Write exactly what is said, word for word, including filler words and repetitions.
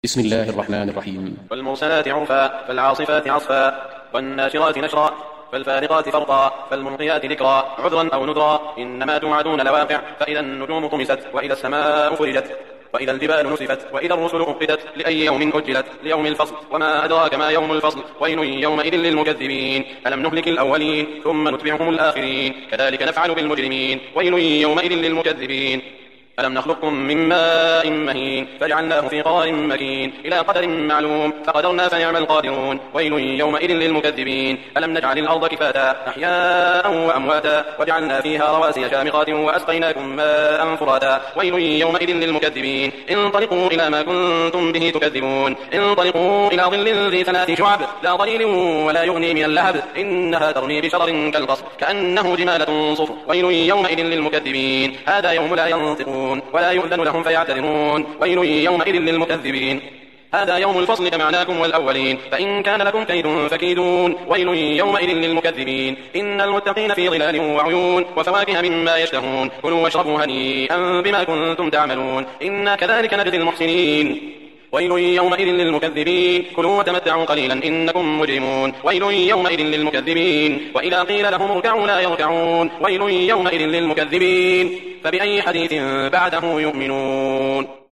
بسم الله الرحمن الرحيم. والمرسلات عرفا فالعاصفات عصفا والناشرات نشرا فالفارقات فرقا فالملقيات ذكرا عذرا أو نذرا إنما توعدون لواقع فإذا النجوم طمست وإذا السماء فرجت وإذا الجبال نسفت وإذا الرسل أقتت لأي يوم أجلت ليوم الفصل وما أدراك ما يوم الفصل ويل يومئذ للمكذبين ألم نهلك الأولين ثم نتبعهم الآخرين كذلك نفعل بالمجرمين ويل يومئذ للمكذبين ألم نخلقكم من ماء مهين فجعلناه في قرار مكين إلى قدر معلوم فقدرنا فنعم القادرون ويل يومئذ للمكذبين ألم نجعل الأرض كفاتا أحياء وأمواتا وجعلنا فيها رواسي شامخات وأسقيناكم ماء فراتا ويل يومئذ للمكذبين انطلقوا إلى ما كنتم به تكذبون انطلقوا إلى ظل ذي ثلاث شعب لا ظليل ولا يغني من اللهب إنها ترمي بشرر كالقصر كأنه جمالة صفر ويل يومئذ للمكذبين هذا يوم لا ينطقون ولا يؤذن لهم فيعتذرون ويل يومئذ للمكذبين هذا يوم الفصل جمعناكم والأولين فإن كان لكم كيد فكيدون ويل يومئذ للمكذبين إن المتقين في ظلال وعيون وفواكه مما يشتهون كلوا واشربوا هنيئا بما كنتم تعملون إنا كذلك نجزي المحسنين ويل يومئذ للمكذبين كلوا وتمتعوا قليلا إنكم مجرمون ويل يومئذ للمكذبين وإذا قيل لهم اركعوا لا يركعون ويل يومئذ للمكذبين فبأي حديث بعده يؤمنون.